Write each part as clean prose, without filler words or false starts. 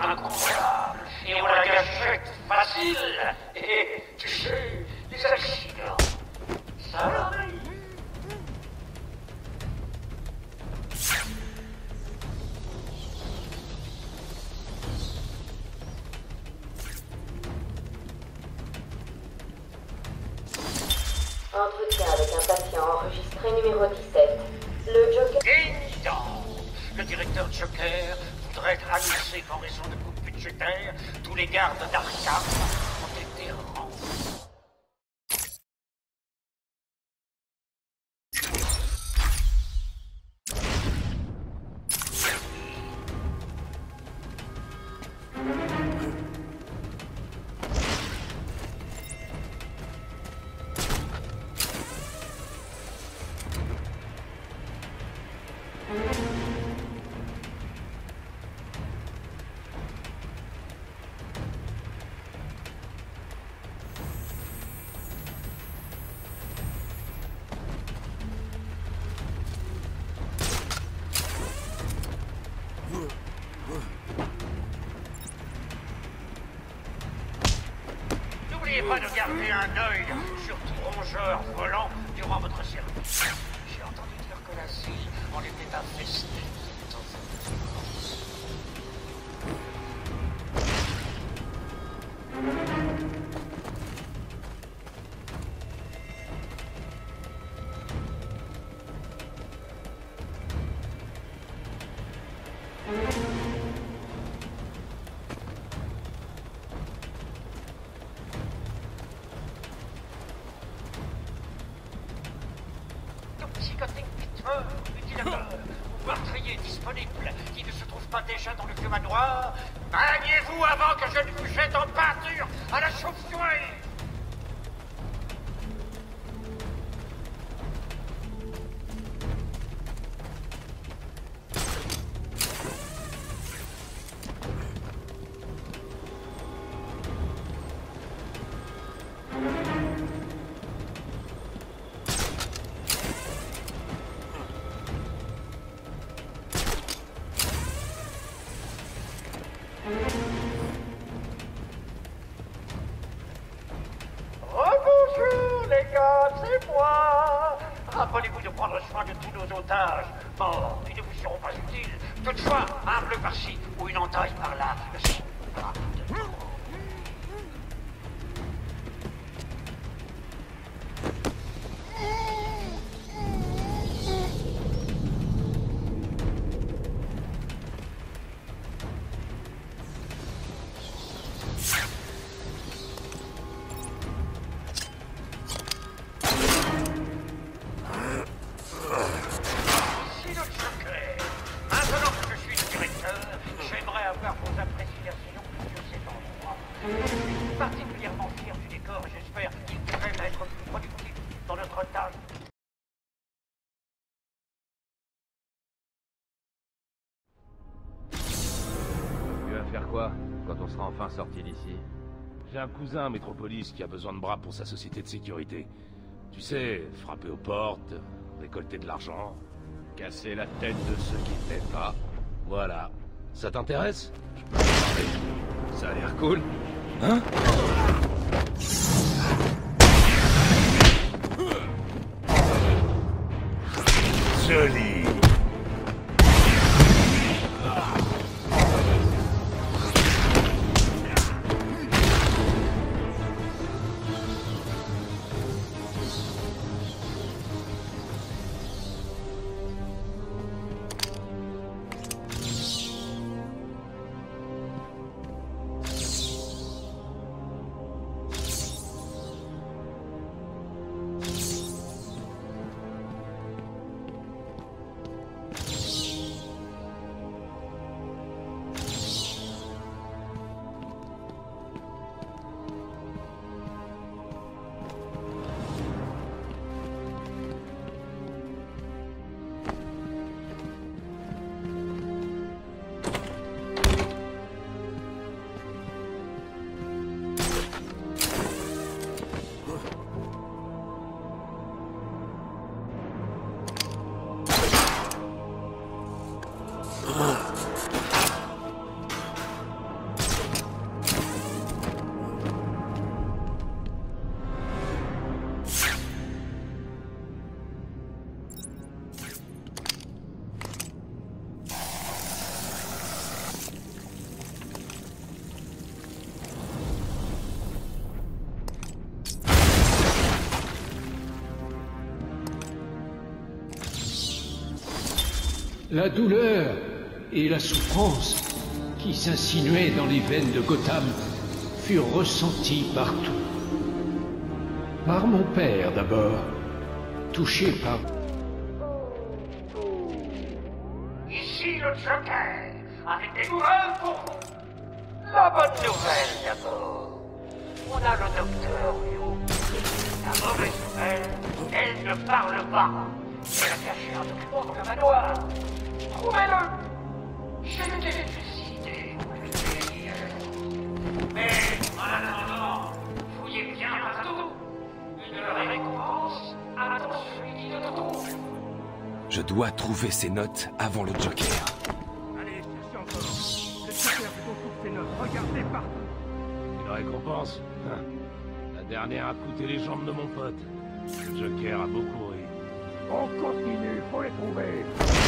incontrôlable et on la gâchette facile. Et tu sais, les accidents, ça arrive. Entretien avec un patient enregistré numéro 17. Le Joker... Ding dong. Le directeur Joker voudrait annoncer qu'en raison de coupes budgétaires, tous les gardes d'Arkham ont été rendus. N'oubliez pas de garder un œil sur tout rongeur volant durant votre service. J'ai entendu dire que l'asile en était infesté. Psychotique utilisateur, meurtrier disponible, qui ne se trouve pas déjà dans le vieux manoir. Maniez-vous avant que je ne vous jette en pâture à la chauve-souris. Rebonjour les gars, c'est moi. Rappelez-vous de prendre soin de tous nos otages. Morts, ils ne vous seront pas utiles. Toutefois, un bleu par-ci ou une entaille par-là ne sont pas de trop. Particulièrement fier du décor et j'espère qu'il pourrait être plus productif dans notre tâche. Tu vas faire quoi quand on sera enfin sorti d'ici? J'ai un cousin à Métropolis qui a besoin de bras pour sa société de sécurité. Tu sais, frapper aux portes, récolter de l'argent, casser la tête de ceux qui ne t'aident pas. Voilà. Ça t'intéresse? Je peux te parler. Ça a l'air cool. Hein? Joli. La douleur et la souffrance qui s'insinuaient dans les veines de Gotham furent ressenties partout. Par mon père d'abord, touché par... Ici le Joker, avec des nouvelles pour vous. La bonne nouvelle d'abord. On a le docteur Yu. La mauvaise nouvelle, elle ne parle pas. Elle a caché un document dans le manoir. Trouvez-le. Je ne t'ai suicidé. Mais en attendant, fouillez bien partout. Une récompense attend celui qui le trouve. Je dois trouver ces notes avant le Joker. Allez, cherchez encore. Le Joker fait beaucoup ses notes. Regardez partout. Une récompense? La dernière a coûté les jambes de mon pote. Le Joker a beaucoup ri. On continue, faut les trouver.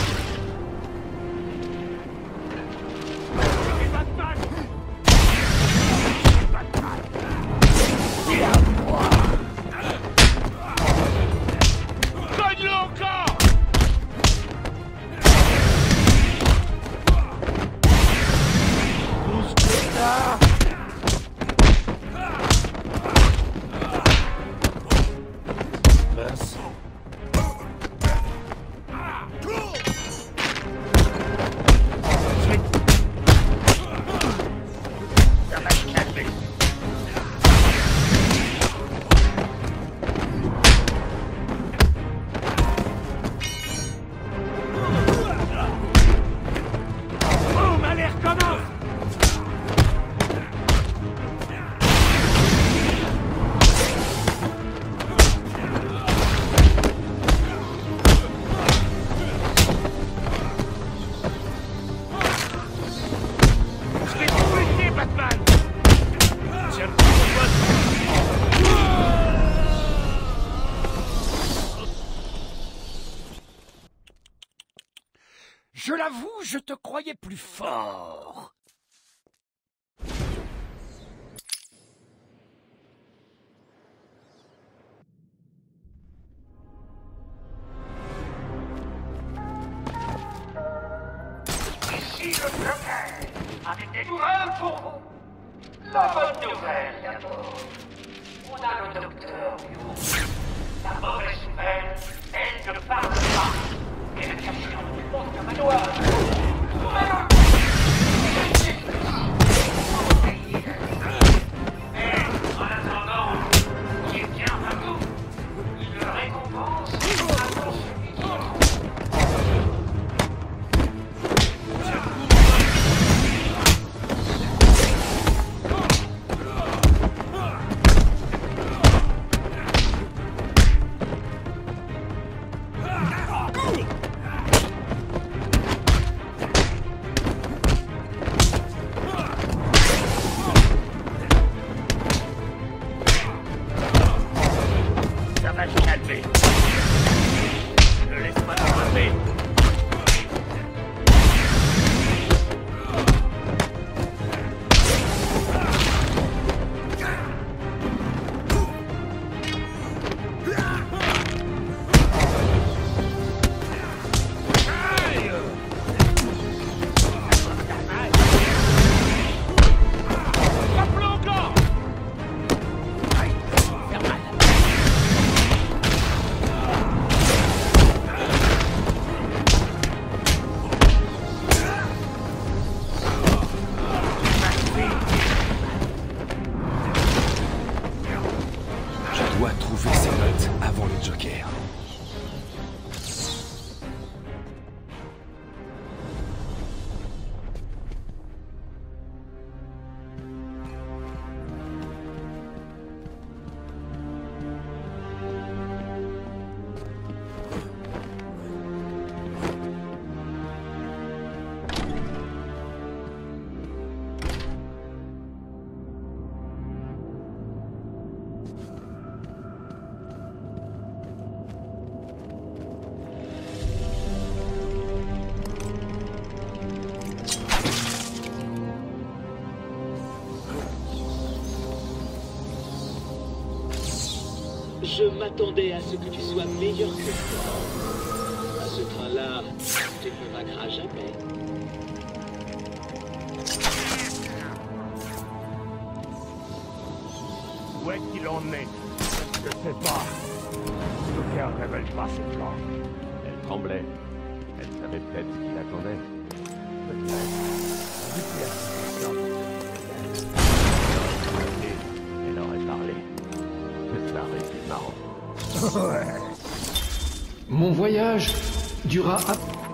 C'est Batman. Cogne-le encore! Mince. Boum, allez, recommence. Je vais te buter, Batman! Tiens le coup, mon pote! Je l'avoue, je te croyais plus fort. Ici le Joker, avec des nouvelles pour vous. La bonne nouvelle d'abord. On a le docteur Yu. La mauvaise nouvelle, elle ne parle pas. Elle est cachée dans le fond du manoir. Trouvez-le. Mais en attendant, fouillez bien partout. Une récompense attend celui qui le trouve. Ça va se calmer. Ne laisse pas t'attraper. Frappe-le encore! Je dois trouver ces notes avant le Joker. Je m'attendais à ce que tu sois meilleur que moi. À ce train-là, tu te feras vaincra jamais. Où est-ce qu'il en est? Je sais pas. Aucun ne révèle pas ses plans. Elle tremblait. Elle savait peut-être ce qu'il attendait. Elle aurait parlé. Ça aurait été marrant. Mon voyage dura à...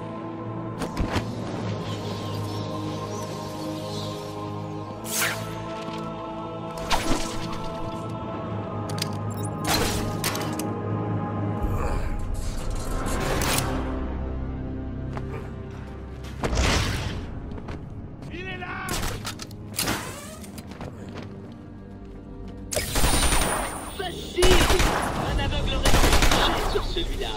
Facile! Un aveugle aurait pu sur celui-là.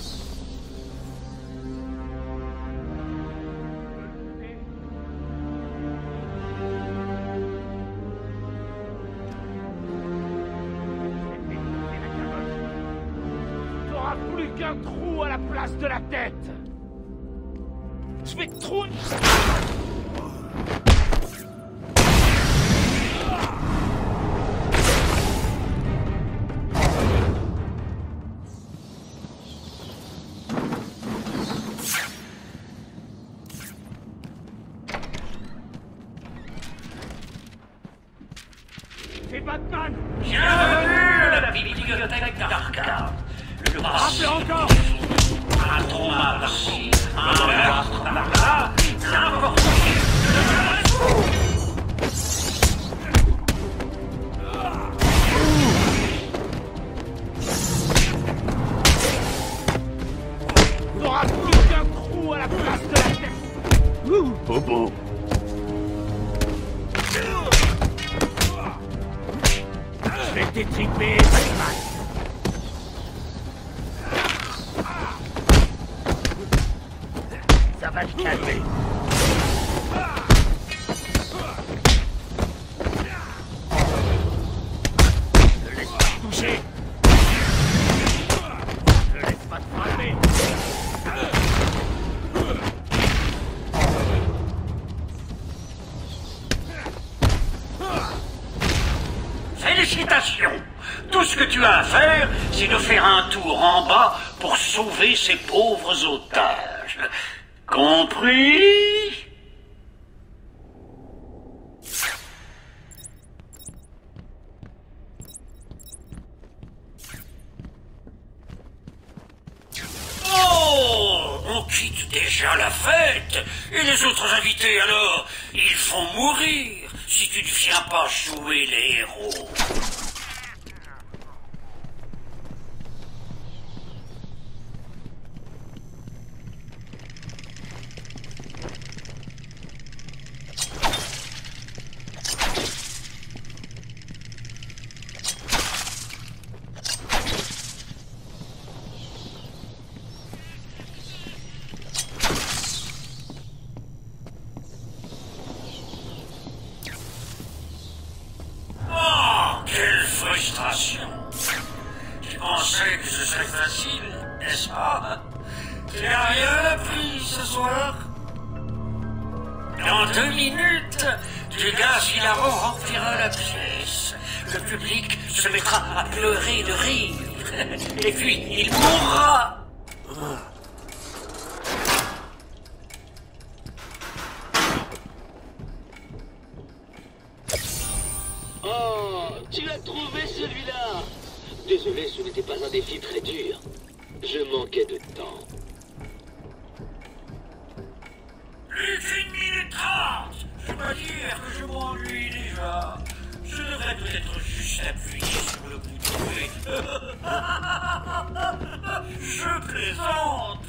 T'auras plus qu'un trou à la place de la tête. Je vais te trouver. C'est Batman. Bienvenue à la bibliothèque d'Arkham. Le Rappelez encore. un trauma par-ci, un meurtre par-là, n'importe qui. T'auras plus qu'un trou à la place de la tête. Bobo. Je vais t'étriper, Batman. Ça va te calmer. Ne laisse pas te toucher. Ne laisse pas te frapper. Félicitations! Tout ce que tu as à faire, c'est de faire un tour en bas pour sauver ces pauvres otages. Compris? Oh! On quitte déjà la fête! Et les autres invités alors? Ils vont mourir si tu ne viens pas jouer les héros. Quelle frustration! Tu pensais que ce serait facile, n'est-ce pas? Tu n'as rien appris ce soir? Dans 2 minutes, du gaz hilarant remplira la pièce. Le public se mettra à pleurer de rire. Et puis, il mourra! Oh, tu l'as trouvé celui-là. Désolé, ce n'était pas un défi très dur. Je manquais de temps. Plus qu'1 minute 30! Je dois dire que je m'ennuie déjà. Je devrais peut-être juste appuyer sur le bouton. Je plaisante!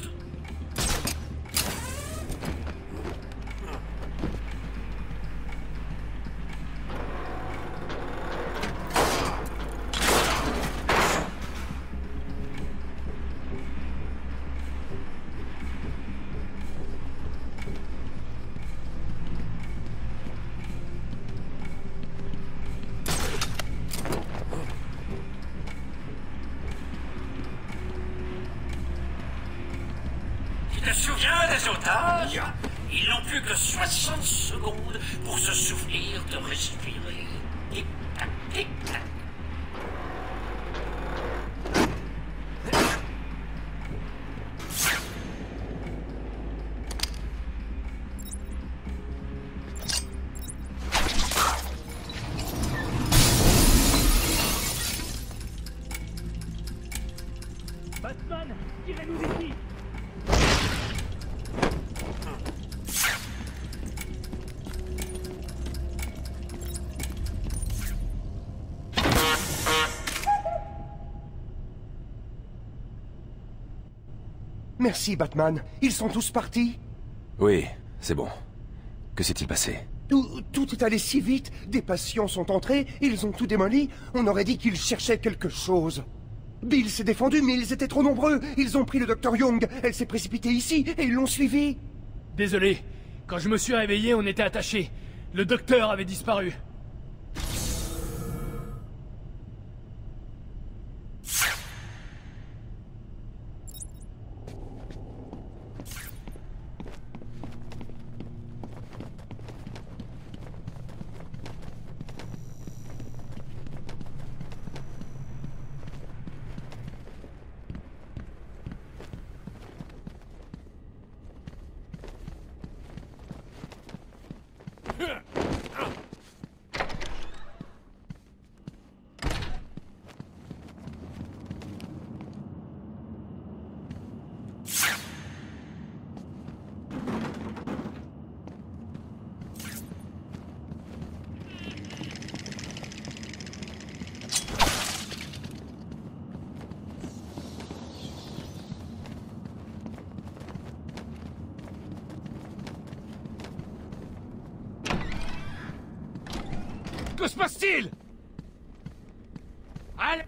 ces otages, ils n'ont plus que 60 secondes pour se souvenir de respirer. Tic-tac, tic-tac. Batman, tirez-nous d'ici! Merci, Batman. Ils sont tous partis? Oui, c'est bon. Que s'est-il passé? Tout est allé si vite. Des patients sont entrés, ils ont tout démoli. On aurait dit qu'ils cherchaient quelque chose. Bill s'est défendu, mais ils étaient trop nombreux. Ils ont pris le Dr Young. Elle s'est précipitée ici, et ils l'ont suivi. Désolé. Quand je me suis réveillé, on était attachés. Le docteur avait disparu. Que se passe-t-il? Allez!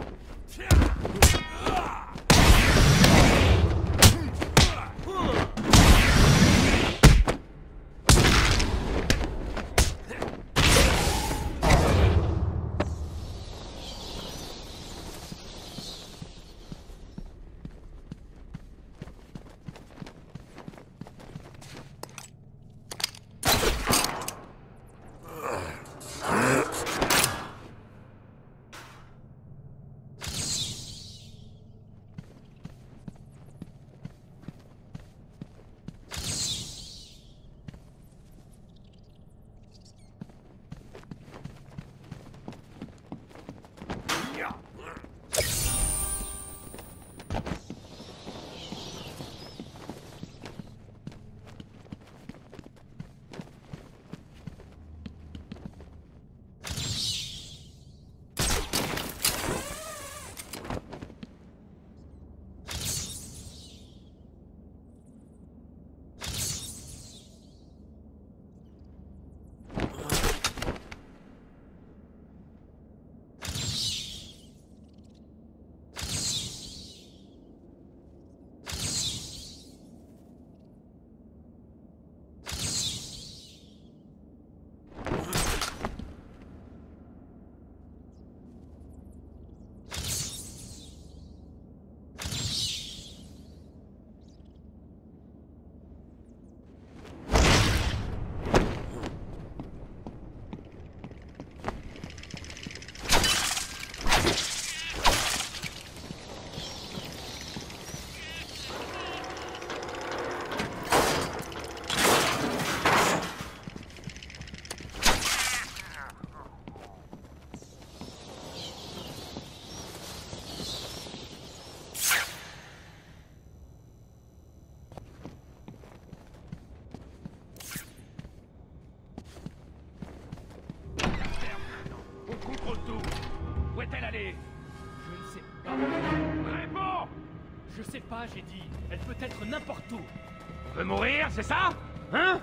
Où est-elle allée? Je ne sais pas. Réponds! Je sais pas, j'ai dit. Elle peut être n'importe où. On veut mourir, c'est ça? Hein?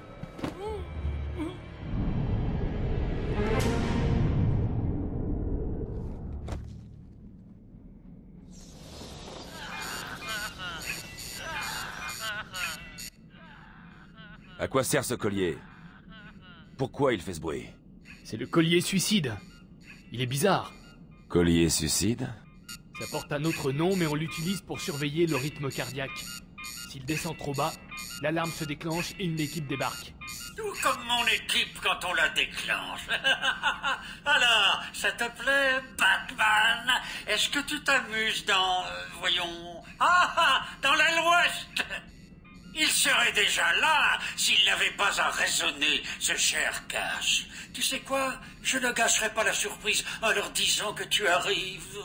À quoi sert ce collier? Pourquoi il fait ce bruit? C'est le collier suicide. Il est bizarre. Collier suicide? Ça porte un autre nom, mais on l'utilise pour surveiller le rythme cardiaque. S'il descend trop bas, L'alarme se déclenche et une équipe débarque. Tout comme mon équipe quand on la déclenche. Alors, ça te plaît, Batman? Est-ce que tu t'amuses dans... voyons... dans l'aile ouest? Il serait déjà là s'il n'avait pas à raisonner, ce cher Cash. Tu sais quoi? Je ne gâcherai pas la surprise en leur disant que tu arrives.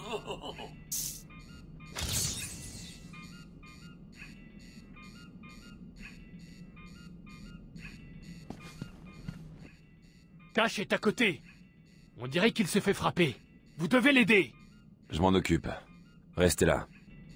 Cash est à côté. On dirait qu'il s'est fait frapper. Vous devez l'aider. Je m'en occupe. Restez là.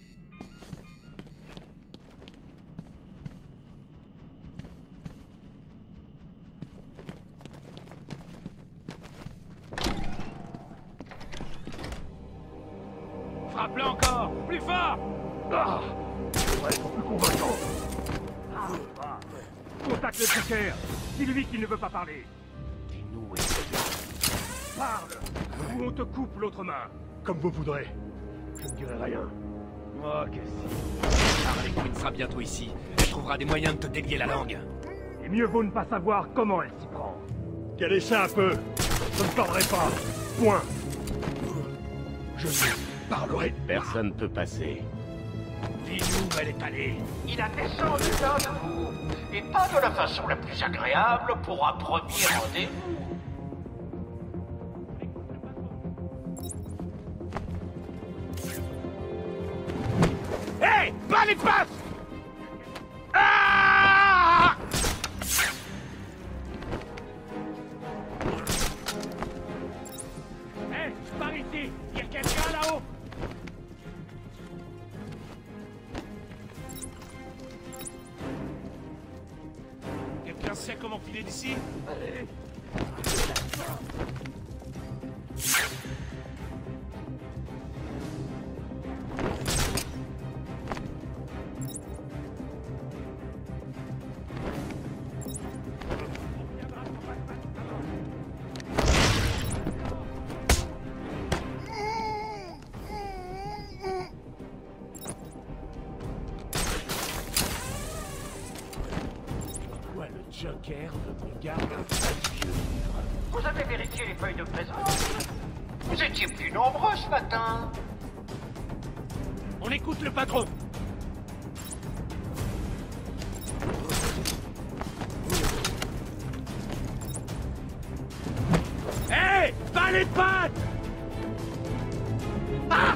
Frappe-le encore! Plus fort! Ouais, plus convaincant. Contacte le Joker. Dis-lui qu'il ne veut pas parler. Dis-nous où est-ce. Parle, ou on te coupe l'autre main. Comme vous voudrez. Je ne dirai rien. Oh, qu'est-ce Harley Quinn sera bientôt ici. Elle trouvera des moyens de te délier la langue. Et mieux vaut ne pas savoir comment elle s'y prend. Quel est ça un peu? Je ne parlerai pas. Point. Je ne parlerai pas. Personne ne peut passer. Dis-nous où elle est allée. Il a descendu d'un de vous, et pas de la façon la plus agréable pour un premier rendez-vous. Hé! Pas les passes! Ah! Hé! Par ici! Y a quelqu'un là-haut? Quelqu'un sait comment filer d'ici? Allez! Joker veut qu'on garde un vieux livre. Vous avez vérifié les feuilles de présence? Vous étiez plus nombreux ce matin. On écoute le patron. Hé! Pas les pattes! Ah!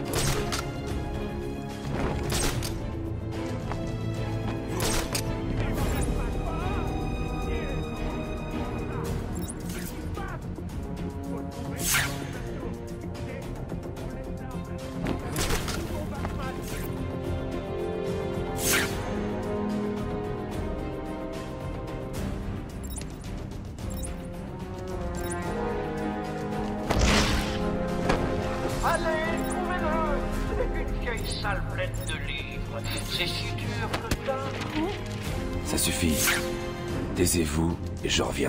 Allez, trouvez-le. C'est une vieille salle pleine de livres. C'est si dur que ça. Ça suffit. Taisez-vous et je reviens.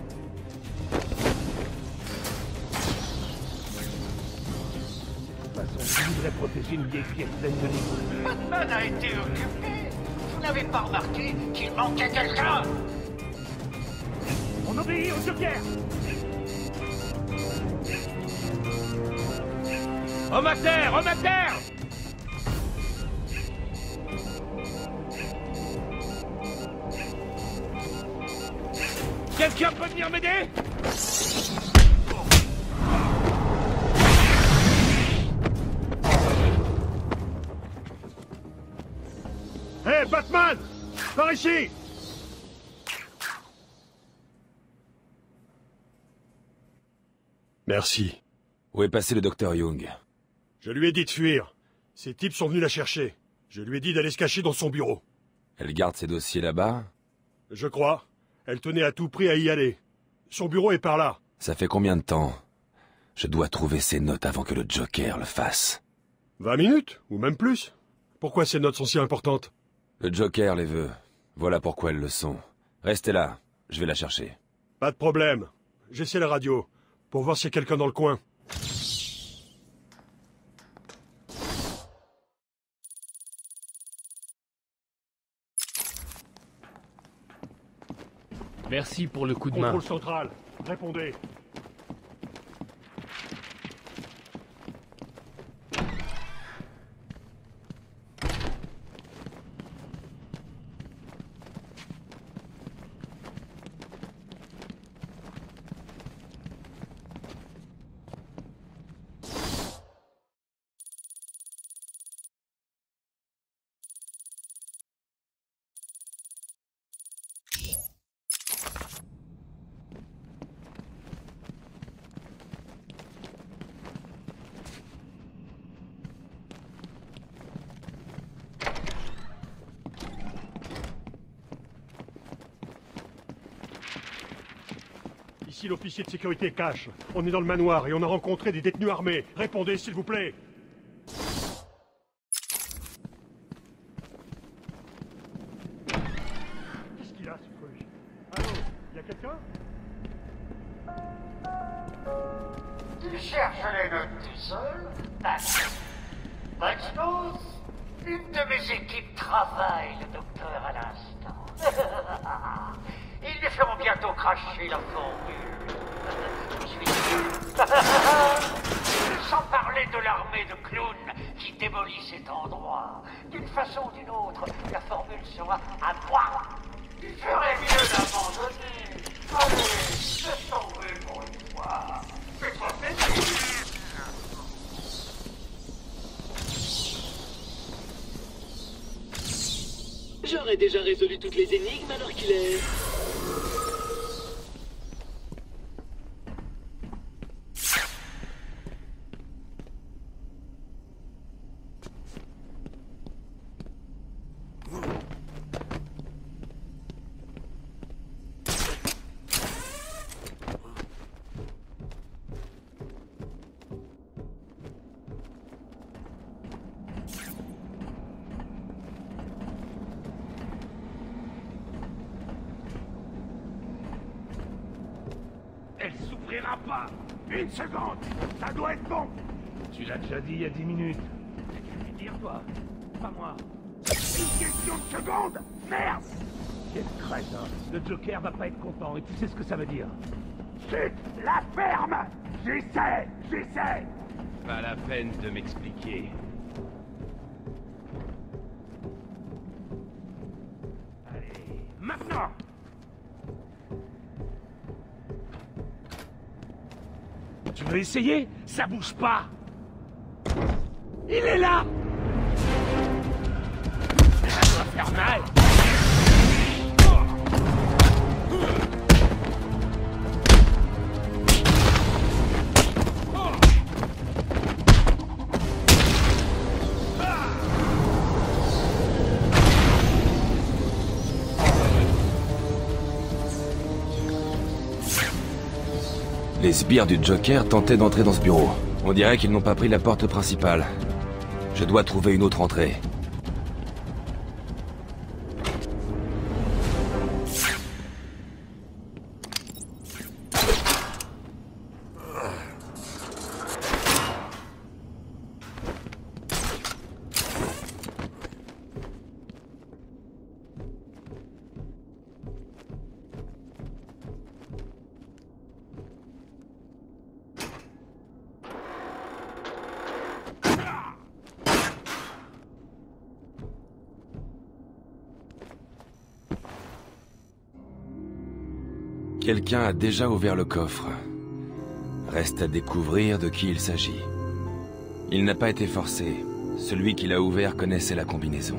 De toute façon, je voudrais protéger une vieille pièce pleine de livres. Batman a été occupé. Vous n'avez pas remarqué qu'il manquait quelqu'un? On obéit au Joker! Homme à terre! Homme à terre! Quelqu'un peut venir m'aider? Hé, Batman! Par ici! Merci. Où est passé le docteur Young? Je lui ai dit de fuir. Ces types sont venus la chercher. Je lui ai dit d'aller se cacher dans son bureau. Elle garde ses dossiers là-bas? Je crois. Elle tenait à tout prix à y aller. Son bureau est par là. Ça fait combien de temps? Je dois trouver ces notes avant que le Joker le fasse. 20 minutes, ou même plus. Pourquoi ces notes sont si importantes? Le Joker les veut. Voilà pourquoi elles le sont. Restez là, je vais la chercher. Pas de problème. J'essaie la radio, pour voir s'il y a quelqu'un dans le coin. Merci pour le coup de main. Contrôle central, répondez. Ici l'officier de sécurité Cash. On est dans le manoir et on a rencontré des détenus armés. Répondez, s'il vous plaît. Qu'est-ce qu'il a, ce truc? Allô, y a quelqu'un? Tu cherches les notes tout seul? Maximus, une de mes équipes travaille le docteur à l'instant. Ils lui feront bientôt cracher la formule. Je suis sûr. Sans parler de l'armée de clowns qui démolit cet endroit. D'une façon ou d'une autre, la formule sera à moi. Il ferait mieux d'abandonner. Allez, laisse tomber pour une fois. Fais-toi plaisir. J'aurais déjà résolu toutes les énigmes alors qu'il est... Elle s'ouvrira pas. Une seconde. Ça doit être bon. Tu l'as déjà dit il y a 10 minutes. T'as dû lui dire, toi. Pas moi. Une question de seconde. Merde. Quelle crête, hein. Le Joker va pas être content, et tu sais ce que ça veut dire. Chut. La ferme. J'essaie. Pas la peine de m'expliquer. Allez, maintenant. Tu veux essayer? Ça bouge pas. Il est là. Ça doit faire mal. Les sbires du Joker tentaient d'entrer dans ce bureau. On dirait qu'ils n'ont pas pris la porte principale. Je dois trouver une autre entrée. Quelqu'un a déjà ouvert le coffre. Reste à découvrir de qui il s'agit. Il n'a pas été forcé. Celui qui l'a ouvert connaissait la combinaison.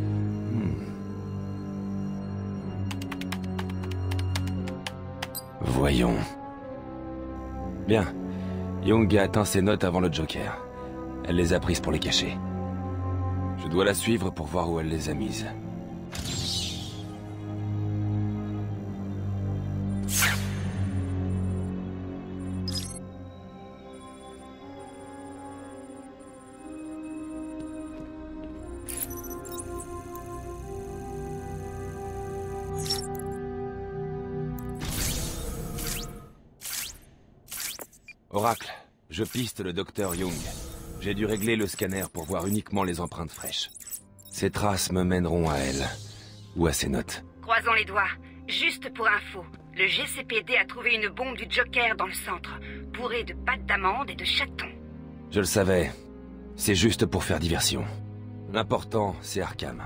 Voyons. Bien. Young a atteint ses notes avant le Joker. Elle les a prises pour les cacher. Je dois la suivre pour voir où elle les a mises. Oracle, je piste le docteur Young. J'ai dû régler le scanner pour voir uniquement les empreintes fraîches. Ces traces me mèneront à elle, ou à ses notes. Croisons les doigts. Juste pour info, Le GCPD a trouvé une bombe du Joker dans le centre, bourrée de pâtes d'amande et de chatons. Je le savais. C'est juste pour faire diversion. L'important, c'est Arkham.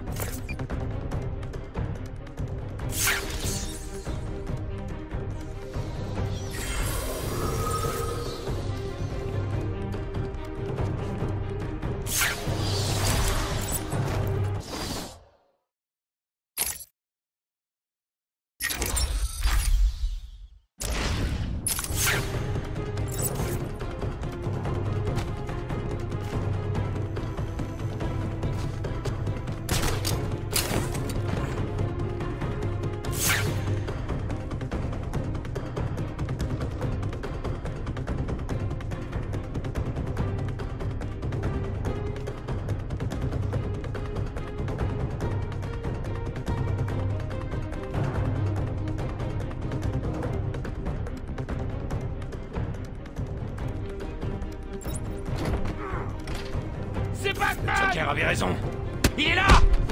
Le Joker avait raison. Il est là!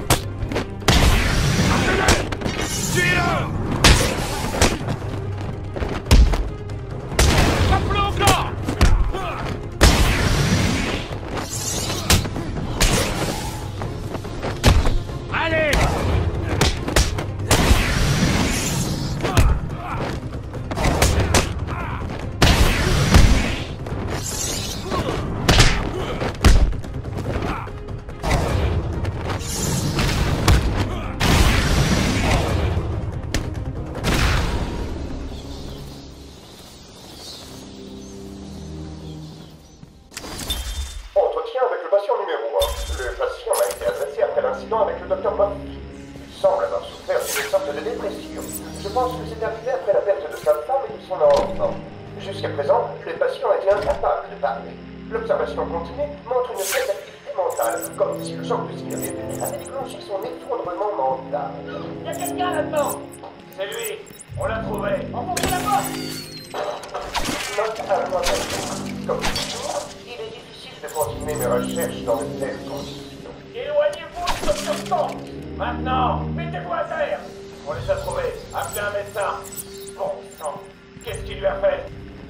Tuez-le! Frappe-le encore! Allez! Avec le docteur Murphy. Il semble avoir souffert d'une sorte de dépression. Je pense que c'est arrivé après la perte de sa femme et de son enfant. Jusqu'à présent, le patient était incapable de parler. L'observation continue montre une faible activité mentale, comme si le choc de cigarette avait déclenché son effondrement mental. Il y a quelqu'un là-dedans! C'est lui! On l'a trouvé! Enfoncez la porte! Note à moi, comme toujours, il est difficile de continuer mes recherches dans de telles conditions. Éloignez-vous de Dr. Stone! Maintenant, mettez-vous à terre! On les a trouvés. Appelez un médecin. Bon sang, qu'est-ce qu'il lui a fait?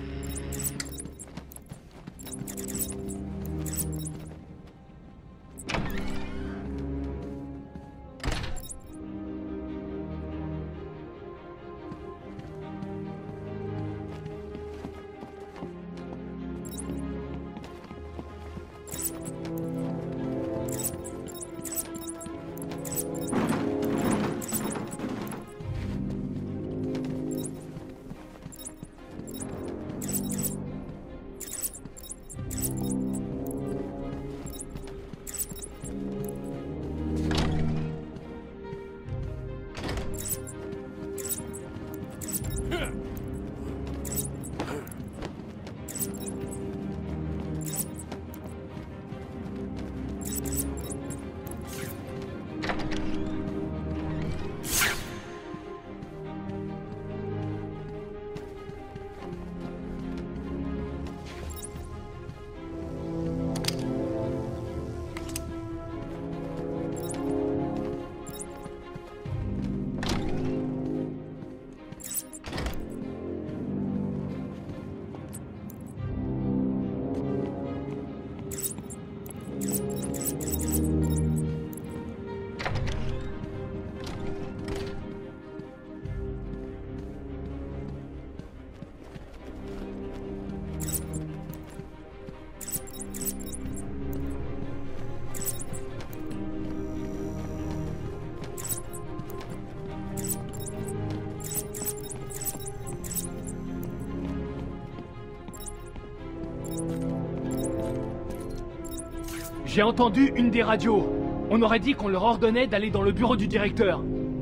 J'ai entendu une des radios. On aurait dit qu'on leur ordonnait d'aller dans le bureau du directeur.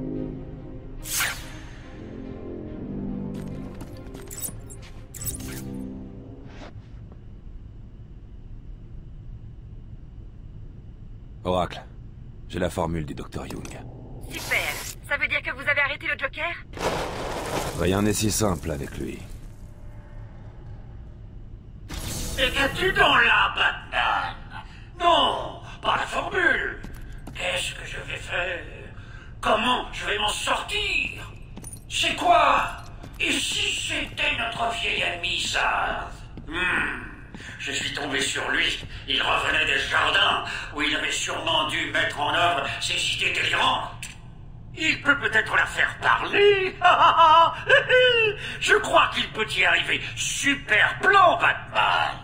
Oracle, j'ai la formule du Dr. Young. Super. Ça veut dire que vous avez arrêté le Joker? Rien n'est si simple avec lui. Et qu'as-tu dans là, Batman? Non, pas la formule. Qu'est-ce que je vais faire? Comment je vais m'en sortir? C'est quoi? Je suis tombé sur lui. Il revenait des jardins où il avait sûrement dû mettre en œuvre ses idées délirantes. Il peut peut-être la faire parler. Je crois qu'il peut y arriver. Super plan, Batman.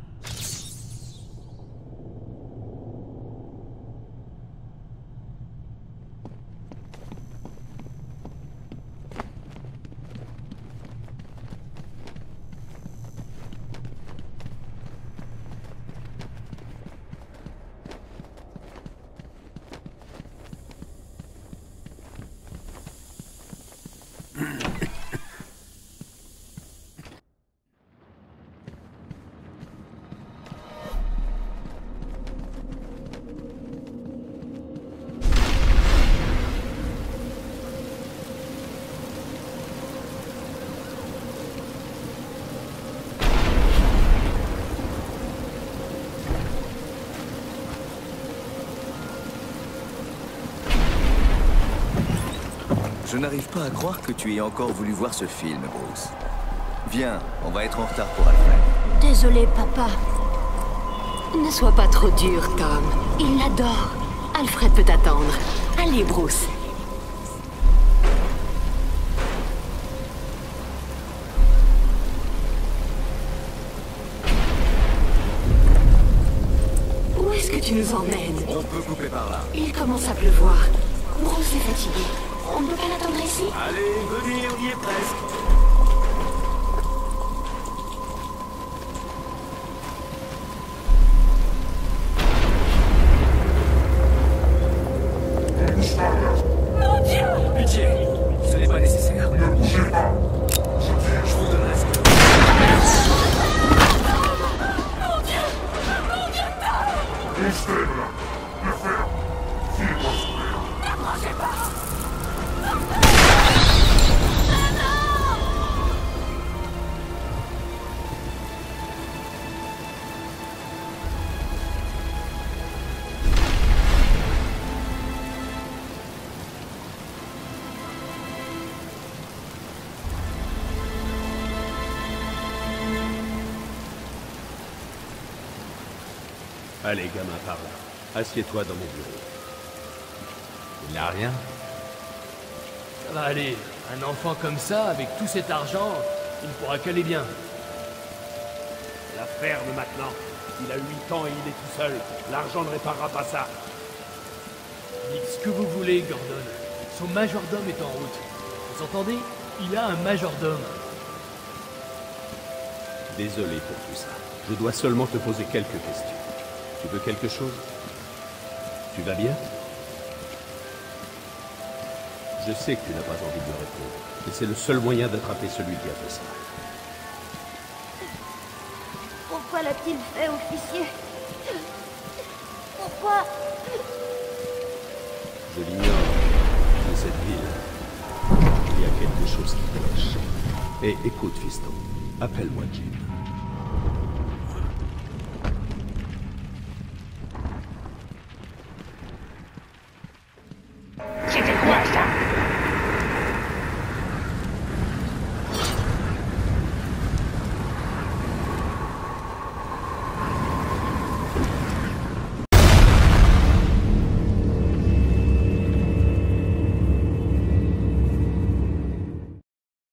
Je n'arrive pas à croire que tu aies encore voulu voir ce film, Bruce. Viens, on va être en retard pour Alfred. Désolé, papa. Ne sois pas trop dur, Tom. Il l'adore. Alfred peut attendre. Allez, Bruce. Où est-ce que tu nous emmènes? On peut couper par là. Il commence à pleuvoir. Bruce est fatigué. On ne peut pas l'attendre ici? Allez, venez, on y est presque. Mon Dieu! Pitié, ce n'est pas nécessaire. Ne bougez pas. Je vous donne un second. Mon Dieu! Mon Dieu, Tom! Restez là. Le fer. Filez-moi son verre. N'approchez pas! Allez, gamin, par là. Assieds-toi dans mon bureau. Il n'a rien. Ça va aller. Un enfant comme ça, avec tout cet argent, il ne pourra qu'aller bien. La ferme maintenant. Il a 8 ans et il est tout seul. L'argent ne réparera pas ça. Dites ce que vous voulez, Gordon. Son majordome est en route. Vous entendez? Il a un majordome. Désolé pour tout ça. Je dois seulement te poser quelques questions. Tu veux quelque chose? Tu vas bien? Je sais que tu n'as pas envie de me répondre, mais c'est le seul moyen d'attraper celui qui a fait ça. Pourquoi l'a-t-il fait, officier? Pourquoi? Je l'ignore. Dans cette ville, il y a quelque chose qui cloche. Et écoute, fiston, appelle-moi Jim.